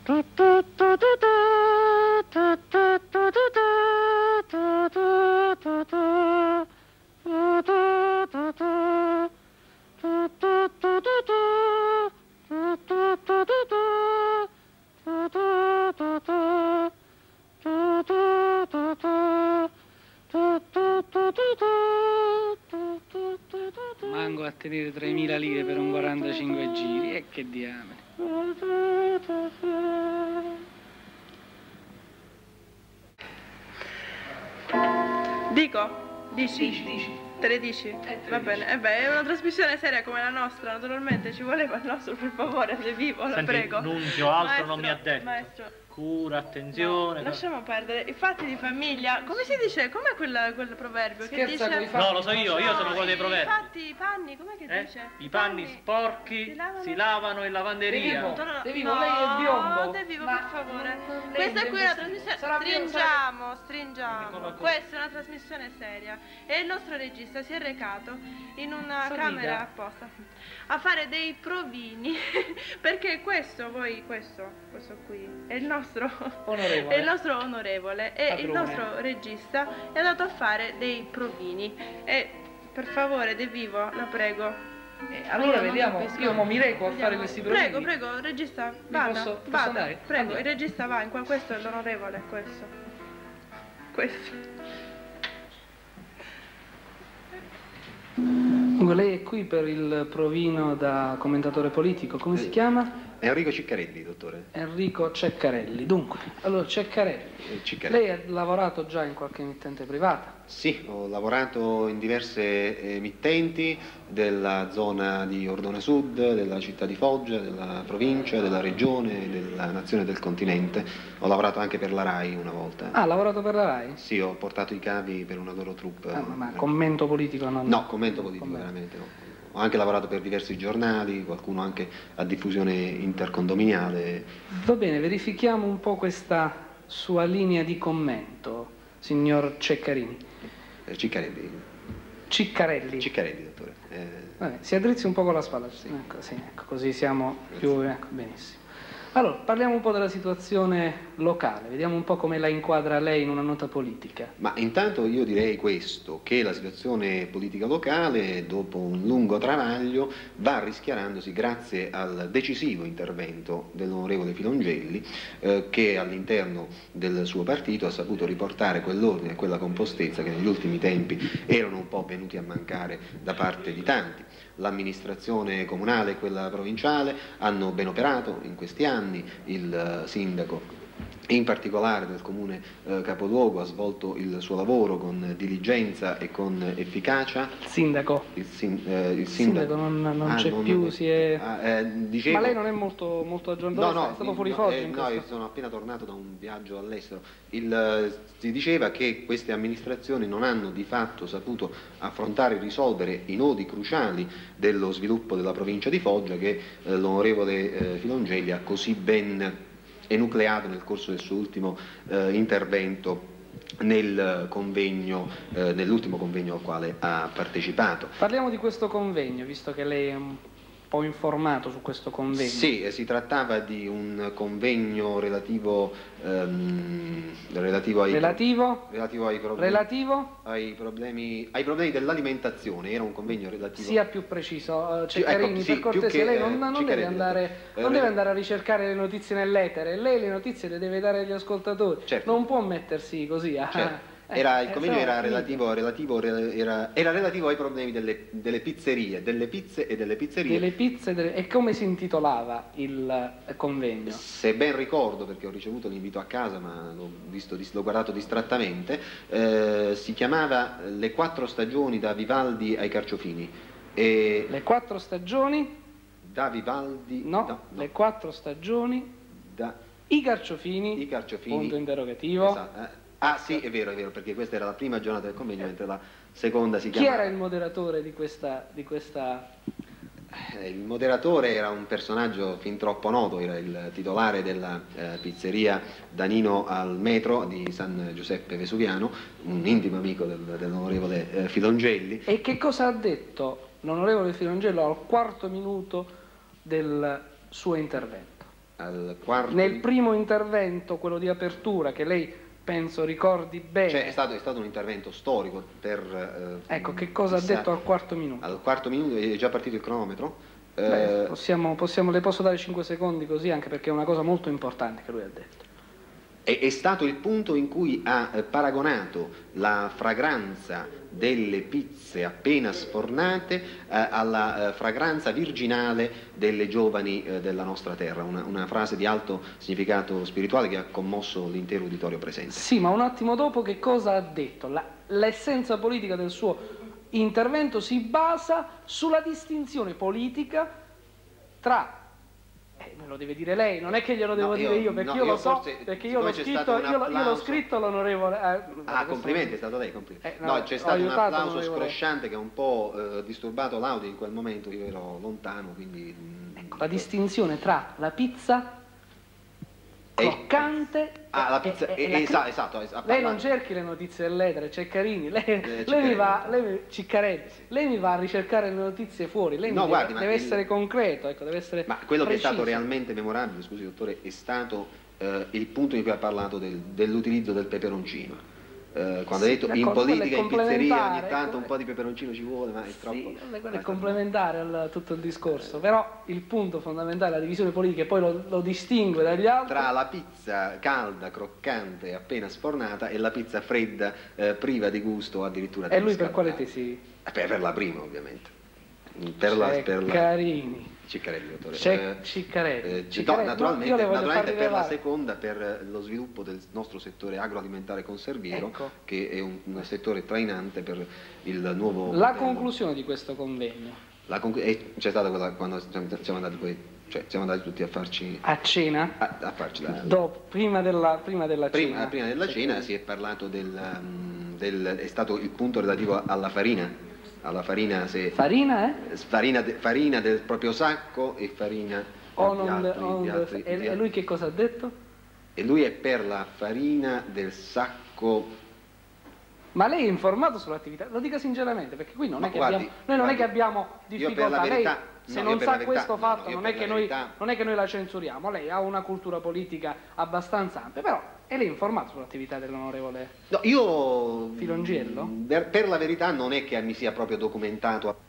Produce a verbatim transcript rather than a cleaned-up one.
Manco a tenere tremila lire per un quarantacinque giri, e che diamine. Dico? Dici? Dici, dici. Te le dici? Eh, te Va le bene, dici. eh beh, è una trasmissione seria come la nostra, naturalmente ci voleva il nostro, per favore, se vivo, la Senti, prego. Nunzio, altro Maestro, non mi ha detto. Maestro. Cura, attenzione. No, lasciamo perdere. I fatti di famiglia, come si dice? Com'è quel, quel proverbio Scherza che dice? coi fatti. No, lo so io, io sono quello dei proverbi. I fatti, i panni, com'è che Eh? dice? I panni sporchi si lavano, si lavano in De lavanderia. Vivo, No, no, De Vivo, no, lei è biondo. De Vivo, Ma per favore. non- non Questa lei qui è una deve- trasmissione. sarà biondo, Stringiamo, Eccola stringiamo. qua. Questa è una trasmissione seria. E il nostro regista si è recato in una Sa camera dica. apposta a fare dei provini. Perché questo, voi, questo, questo qui, è il nostro Onorevole. è il nostro onorevole e il Padrone. nostro regista è andato a fare dei provini. E per favore, De Vivo, la prego. Eh, allora Io non vediamo, capisco. io mo mi reco a Vediamo. fare questi provini. Prego, prego, regista, vada, posso- posso vada. andare? Prego, Andiamo. il regista va, in qua, questo è l'onorevole, questo. Questo. Dunque, lei è qui per il provino da commentatore politico, come si chiama? Enrico Ciccarelli, dottore. Enrico Ceccarelli. Dunque, allora Ceccarelli, Eh, Ciccarelli. lei ha lavorato già in qualche emittente privata? Sì, ho lavorato in diverse emittenti della zona di Ordone Sud, della città di Foggia, della provincia, della regione, della nazione del continente. Ho lavorato anche per la RAI una volta. Ah, ha lavorato per la RAI? Sì, ho portato i cavi per una loro troupe. Ah, ma commento politico non? No, commento politico Commento. veramente no. Ho anche lavorato per diversi giornali, qualcuno anche a diffusione intercondominiale. Va bene, verifichiamo un po' questa sua linea di commento, signor Ceccarini. Eh, Ciccarelli. Ciccarelli. Ciccarelli, dottore. Eh, Vabbè, si addrizzi un po' con la spalla, sì, ecco, sì, ecco, così siamo più... Ecco, benissimo. Allora, parliamo un po' della situazione locale, vediamo un po' come la inquadra lei in una nota politica. Ma intanto io direi questo, che la situazione politica locale, dopo un lungo travaglio, va rischiarandosi grazie al decisivo intervento dell'onorevole Filongelli, eh, che all'interno del suo partito ha saputo riportare quell'ordine e quella compostezza che negli ultimi tempi erano un po' venuti a mancare da parte di tanti. L'amministrazione comunale e quella provinciale hanno ben operato in questi anni, il eh, sindaco in particolare del comune eh, capoluogo ha svolto il suo lavoro con diligenza e con efficacia. Il sindaco. Il, sin- eh, il Il sindaco, sindaco non, non Ah, c'è non- più, si è... ah, eh, dicevo- Ma lei non è molto, molto aggiornato? No, no, è stato fuori no, Foggia eh, in no, questo- io sono appena tornato da un viaggio all'estero. Il, eh, si diceva che queste amministrazioni non hanno di fatto saputo affrontare e risolvere i nodi cruciali dello sviluppo della provincia di Foggia che eh, l'onorevole eh, Filongelli ha così ben enucleato nel corso del suo ultimo eh, intervento nel convegno, eh, nell'ultimo convegno al quale ha partecipato. Parliamo di questo convegno, visto che lei è un po' informato su questo convegno. Sì, eh, si trattava di un convegno relativo, ehm, relativo, ai, Relativo? relativo ai problemi, Relativo? ai problemi, ai problemi dell'alimentazione. Era un convegno relativo. Sia più preciso, eh, Sì, Ceccarini, ecco, sì, per cortesia, più che, lei non, eh, non deve Ceccarini, andare, eh, non eh, deve andare a ricercare le notizie nell'etere, lei le notizie le deve dare agli ascoltatori, Certo. non può mettersi così a... Certo. eh, Era, il eh, convegno so, era finito. relativo, relativo, era, era relativo ai problemi delle, delle pizzerie, delle pizze e delle pizzerie. Delle pizze, delle- e come si intitolava il eh, convegno? Se ben ricordo, perché ho ricevuto l'invito a casa ma l'ho, visto, l'ho guardato distrattamente, eh, si chiamava Le quattro stagioni da Vivaldi ai Carciofini. E Le quattro stagioni? da Vivaldi... No, no, no, le quattro stagioni, da i carciofini, I Carciofini. punto interrogativo. Esatto, eh. Ah sì, è vero, è vero, perché questa era la prima giornata del convegno, mentre la seconda si Chi chiamava... era il moderatore di questa... Di questa... Eh, Il moderatore era un personaggio fin troppo noto, era il titolare della eh, pizzeria Danino al Metro di San Giuseppe Vesuviano, un intimo amico del- dell'onorevole eh, Filongelli. E che cosa ha detto l'onorevole Filangello al quarto minuto del suo intervento? al quarto... Nel primo intervento, quello di apertura, che lei penso ricordi bene... Cioè, è stato, è stato un intervento storico per... Eh, ecco, che cosa ha detto al quarto minuto? Al quarto minuto è già partito il cronometro. Beh, eh, possiamo, possiamo, le posso dare cinque secondi così, anche perché è una cosa molto importante che lui ha detto. È, è stato il punto in cui ha eh, paragonato la fragranza delle pizze appena sfornate eh, alla eh, fragranza virginale delle giovani eh, della nostra terra, una, una frase di alto significato spirituale che ha commosso l'intero uditorio presente. Sì, ma un attimo dopo che cosa ha detto? La, l'essenza politica del suo intervento si basa sulla distinzione politica tra... Eh, me lo deve dire lei, non è che glielo devo no, dire io, perché no, io lo io so, forse, perché io l'ho scritto, un io, io l'ho scritto l'onorevole... Eh, ah, complimenti, è stato lei, complimenti. Eh, no, no, c'è stato un applauso l'onorevole... scrosciante che ha un po' eh, disturbato l'audio in quel momento, io ero lontano, quindi... Ecco, la distinzione tra la pizza croccante ah, la pizza, e, e, e, e esatto, la... esatto, esatto. Lei non cerchi le notizie dell'etere, Ceccarini, lei, eh, lei Ciccarelli. mi va, lei mi, Ciccarelli, lei mi va a ricercare le notizie fuori, lei no, mi guardi, deve, deve il... essere concreto, ecco, deve essere ma quello preciso. Che è stato realmente memorabile, scusi dottore, è stato eh, il punto in cui ha parlato del, dell'utilizzo del peperoncino. Eh, quando sì, ha detto in politica, in pizzeria ogni tanto ecco, un po' di peperoncino ci vuole, ma è sì, troppo... quello è complementare a tutto il discorso, però il punto fondamentale, la divisione politica, e poi lo, lo distingue dagli altri... Tra la pizza calda, croccante, appena sfornata e la pizza fredda, eh, priva di gusto, addirittura... E lui per quale tesi? Per, per la prima, ovviamente. Per la, per la... Ceccarini. Ciccarelli, dottore. C'è Ciccarelli. Eh, Ciccarelli. no, naturalmente, No, naturalmente per la seconda, per lo sviluppo del nostro settore agroalimentare conserviero, ecco, che è un, un settore trainante per il nuovo... La modello. conclusione di questo convegno. La conclu- eh, c'è stata quella quando siamo andati poi, cioè siamo andati tutti a farci... A cena? A, a farci la... Dopo, prima della, prima della prima, cena. Prima della cena si è parlato del, um, del... è stato il punto relativo alla farina. Alla farina, se farina, eh? farina, de, farina del proprio sacco e farina o di non altri, on di altri, e, di e lui che cosa ha detto? E lui è per la farina del sacco. Ma lei è informato sull'attività? Lo dica sinceramente, perché qui non, è che, guardi, abbiamo, noi non guardi, è che abbiamo difficoltà. Verità, lei, se no, non sa verità, questo fatto, no, no, non, è che noi, verità... non è che noi la censuriamo. Lei ha una cultura politica abbastanza ampia, però e lei è informato sull'attività dell'onorevole no, io Filongiello? Per, per la verità non è che mi sia proprio documentato